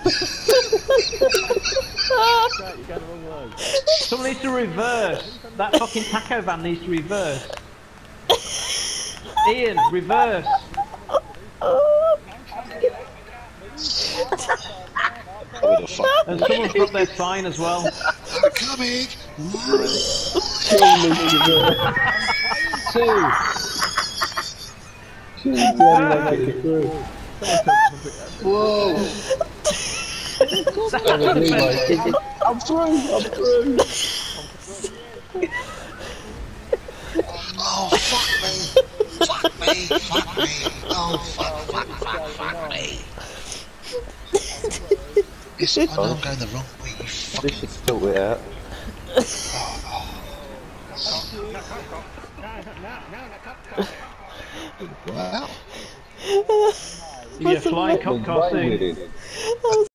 Right, you go the wrong way. Someone needs to reverse. That fucking taco van needs to reverse. Ian, reverse. Where the fuck? And someone's dropped their sign as well. I'm coming! Whoa! I'm through! Oh, fuck me! Fuck me! Fuck me! Oh, fuck me! It's, I know I'm going the wrong way, you fucking... This should sort it out. Wow. You're flying cop car soon.